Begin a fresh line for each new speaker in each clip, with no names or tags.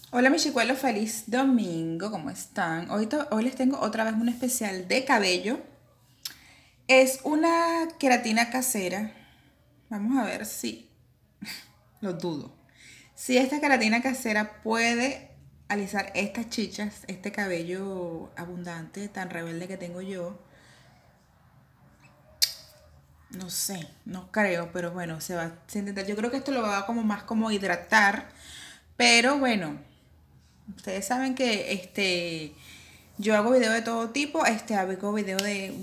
Hola mis chicuelos, feliz domingo, ¿cómo están? Hoy les tengo otra vez un especial de cabello. Es una queratina casera. Vamos a ver si, lo dudo. Si esta queratina casera puede alisar estas chichas, este cabello abundante, tan rebelde que tengo yo. No sé, no creo, pero bueno, se intenta. Yo creo que esto lo va a como más como hidratar, pero bueno, ustedes saben que yo hago video de todo tipo, hago video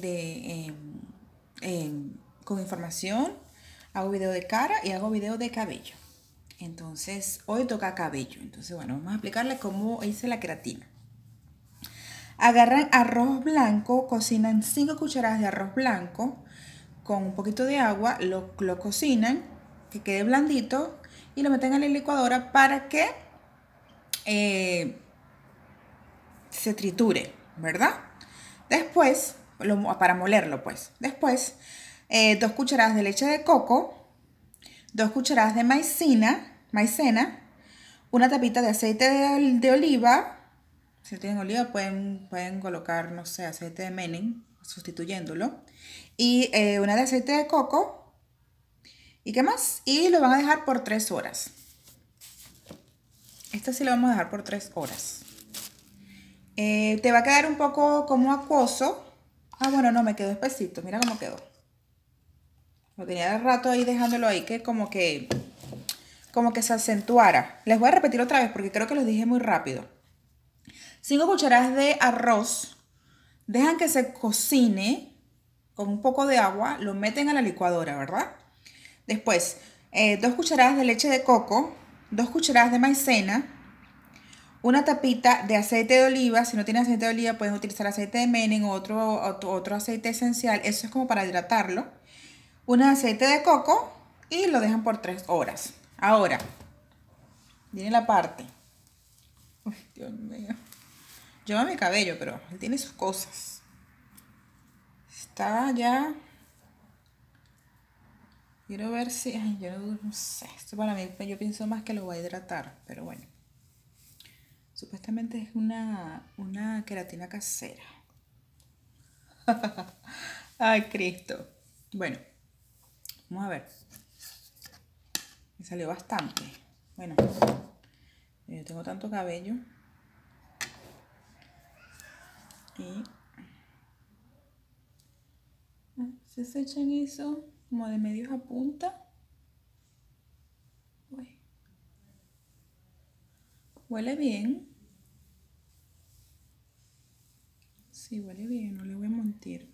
con información, hago video de cara y hago video de cabello. Entonces, hoy toca cabello. Entonces, bueno, vamos a explicarles cómo hice la queratina. Agarran arroz blanco, cocinan 5 cucharadas de arroz blanco con un poquito de agua, lo cocinan, que quede blandito y lo meten en la licuadora para que eh, se triture, ¿verdad? Después, para molerlo, pues. Después, 2 cucharadas de leche de coco, 2 cucharadas de maicena, una tapita de aceite de oliva. Si tienen oliva, pueden colocar, no sé, aceite de Menem, sustituyéndolo. Y una de aceite de coco. ¿Y qué más? Y lo van a dejar por 3 horas. Esto sí lo vamos a dejar por 3 horas. Te va a quedar un poco como acuoso. Ah, bueno, no, me quedó espesito. Mira cómo quedó. Lo tenía de rato ahí dejándolo ahí, que como que se acentuara. Les voy a repetir otra vez porque creo que los dije muy rápido. 5 cucharadas de arroz. Dejan que se cocine con un poco de agua. Lo meten a la licuadora, ¿verdad? Después, 2 cucharadas de leche de coco. 2 cucharadas de maicena. Una tapita de aceite de oliva. Si no tienes aceite de oliva, puedes utilizar aceite de Menem o otro aceite esencial. Eso es como para hidratarlo. Un aceite de coco y lo dejan por 3 horas. Ahora, viene la parte. Uy, Dios mío. Yo amo mi cabello, pero él tiene sus cosas. Está ya. Quiero ver si. Ay, yo no sé. Esto para mí, yo pienso más que lo voy a hidratar, pero bueno. Supuestamente es una queratina casera. Ay, Cristo. Bueno, vamos a ver. Me salió bastante. Bueno, yo tengo tanto cabello. Y se echan eso como de medios a punta. Uy, huele bien. Sí, huele bien, no le voy a mentir.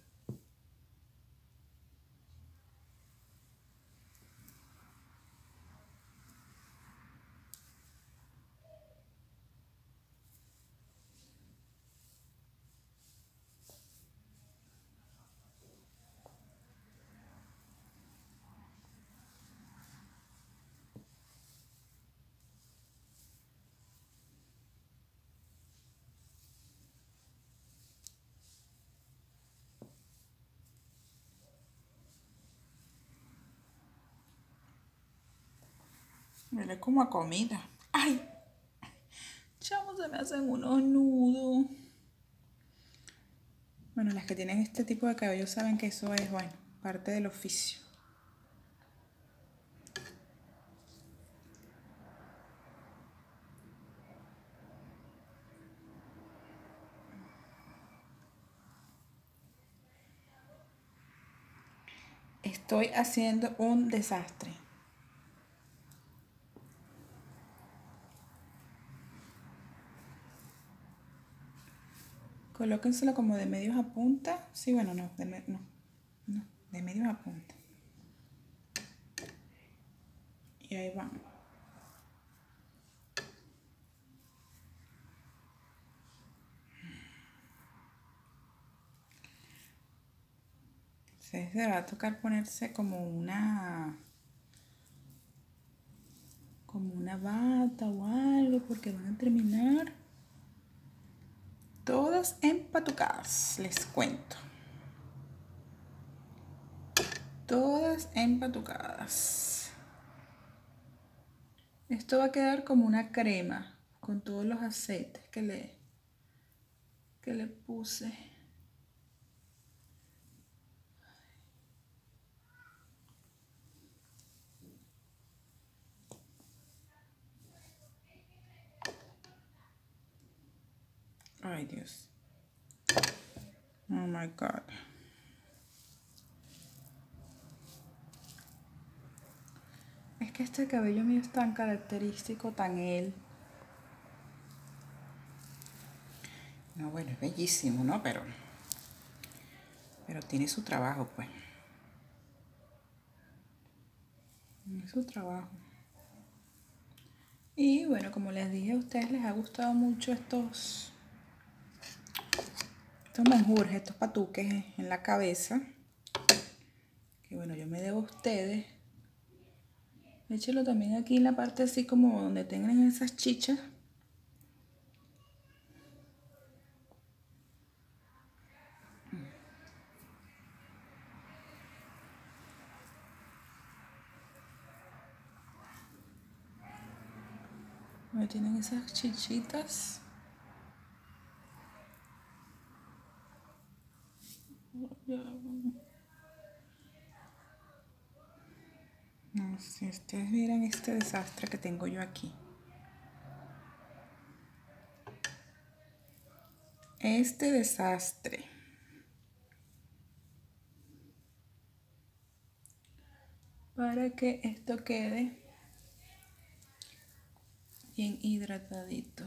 Huele como a comida. ¡Ay! Chamo, se me hacen unos nudos. Bueno, las que tienen este tipo de cabello saben que eso es, bueno, parte del oficio. Estoy haciendo un desastre. Colóquenselo como de medios a punta. Sí, bueno, no, de medios a punta. Y ahí van. Entonces se va a tocar ponerse como una bata o algo porque van a terminar todas empatucadas, les cuento. Todas empatucadas. Esto va a quedar como una crema. con todos los aceites que le puse. Ay, Dios. Oh my God. Es que este cabello mío es tan característico, tan él. No, bueno, es bellísimo, ¿no? Pero tiene su trabajo, pues. Tiene su trabajo. Y bueno, como les dije, a ustedes les ha gustado mucho estos menjurjes, estos patuques en la cabeza. Que bueno, yo me debo a ustedes. Échelo también aquí en la parte así como donde tengan esas chichas. Donde tienen esas chichitas. No, si ustedes vieran este desastre que tengo yo aquí. Este desastre. Para que esto quede bien hidratadito.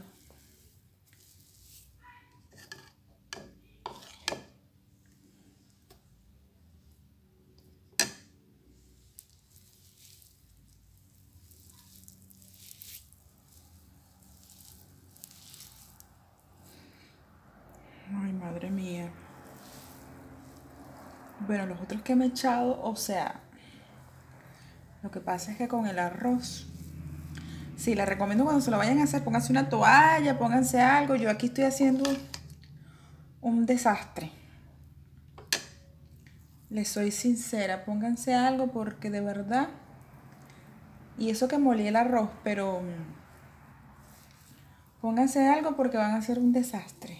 Ay, madre mía. Bueno, los otros que me he echado, o sea, lo que pasa es que con el arroz, sí, les recomiendo cuando se lo vayan a hacer, pónganse una toalla, pónganse algo. Yo aquí estoy haciendo un desastre. Les soy sincera, pónganse algo porque de verdad, y eso que molí el arroz, pero pónganse algo porque van a hacer un desastre.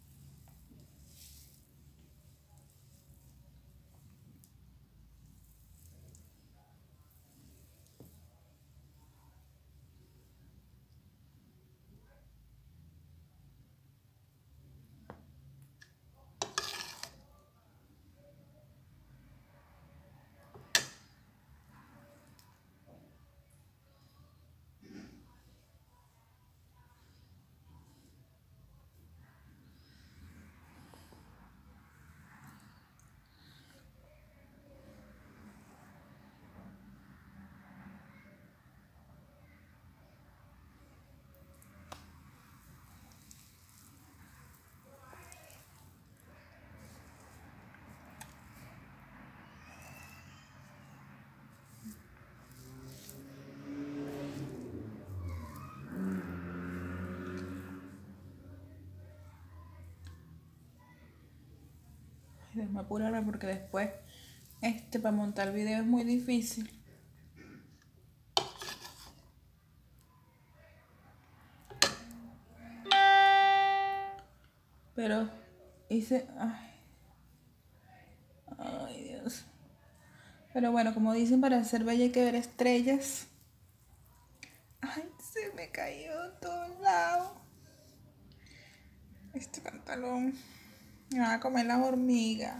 Déjame apurarme porque después, para montar el video es muy difícil. Pero hice, ay Dios. Pero bueno, como dicen, para ser bella hay que ver estrellas. Ay, se me cayó de todos lados. Este pantalón. Me van a comer las hormigas.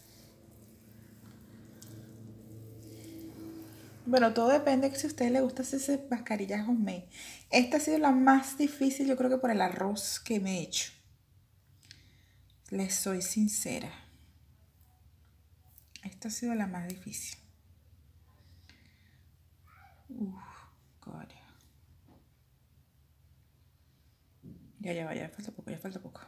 Bueno, todo depende de si a ustedes les gusta hacerse mascarillas homemade. Esta ha sido la más difícil, yo creo que por el arroz que me he hecho. Les soy sincera. Esta ha sido la más difícil. God. Ya va, ya falta poco, ya falta poco.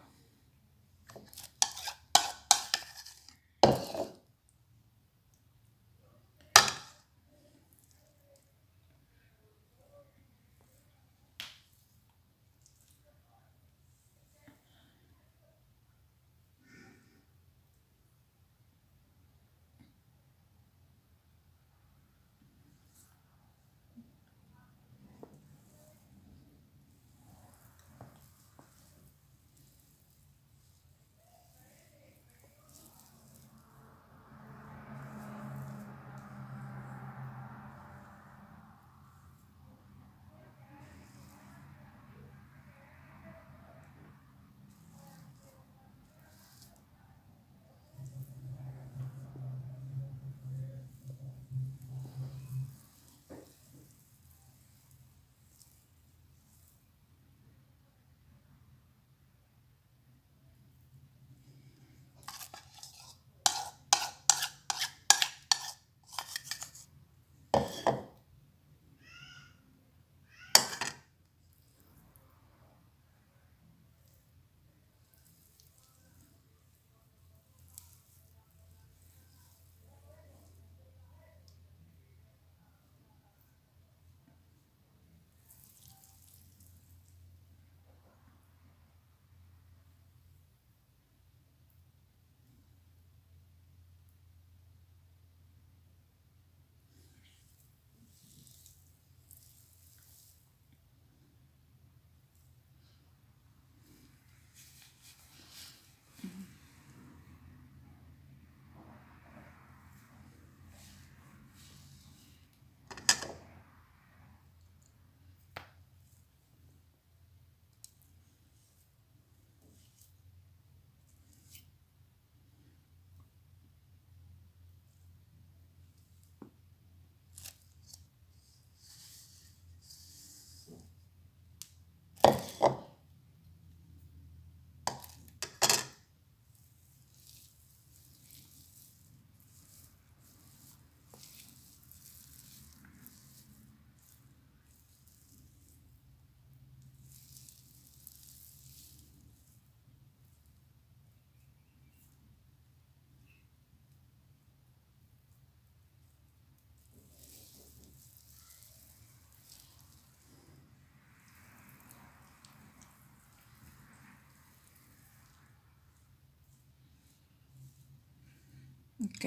Ok.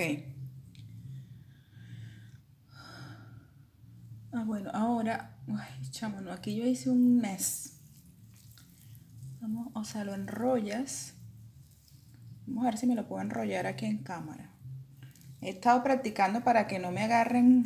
Ah, bueno, ahora, ay, chamo, no, aquí yo hice un mes. Vamos, o sea, lo enrollas. Vamos a ver si me lo puedo enrollar aquí en cámara. He estado practicando para que no me agarren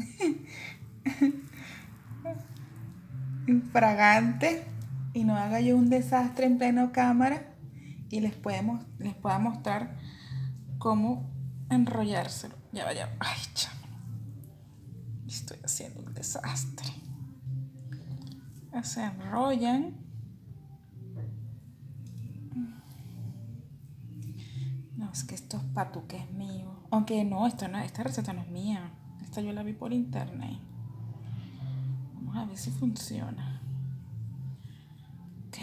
infragante y no haga yo un desastre en pleno cámara y les pueda mostrar cómo enrollárselo. Ya vaya. Ay, chamo. Estoy haciendo un desastre. Se enrollan. No, es que esto es patuque es mío. Aunque no, esta receta no es mía. Esta yo la vi por internet. Vamos a ver si funciona. Ok.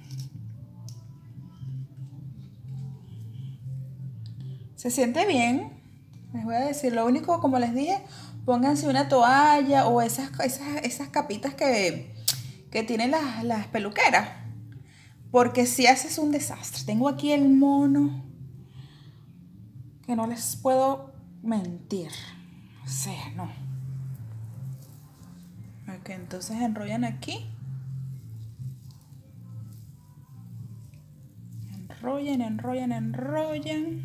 Se siente bien. Les voy a decir, lo único, como les dije, pónganse una toalla o esas capitas que tienen las peluqueras. Porque si haces un desastre. Tengo aquí el mono que no les puedo mentir. O sea, no. Ok, entonces enrollan aquí. Enrollan.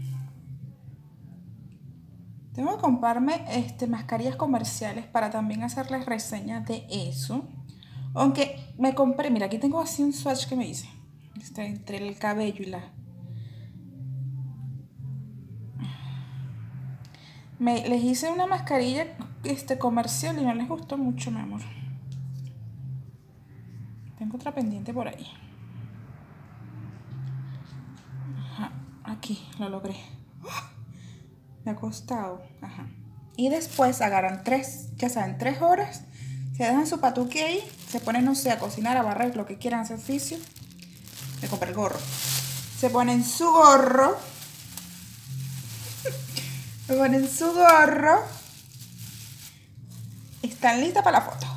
Tengo que comprarme mascarillas comerciales para también hacerles reseñas de eso. Aunque me compré, mira, aquí tengo así un swatch que me hice. Entre el cabello y les hice una mascarilla comercial y no les gustó mucho, mi amor. Tengo otra pendiente por ahí. Ajá, aquí, lo logré. Me ha costado. Ajá. Y después agarran 3 horas. Se dejan su patuque ahí. Se ponen, no sé, a cocinar, a barrer, lo que quieran, hacer oficio. Me compré el gorro. Se ponen su gorro. Están listas para la foto.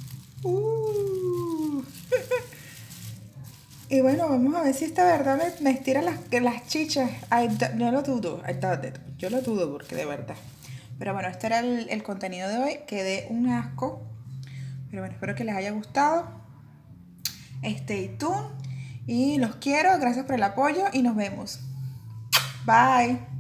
Y bueno, vamos a ver si esta verdad me estira las chichas. No lo dudo. Yo lo dudo porque de verdad. Pero bueno, este era el contenido de hoy. Quedé un asco. Pero bueno, espero que les haya gustado. Stay tuned. Y los quiero. Gracias por el apoyo y nos vemos. Bye.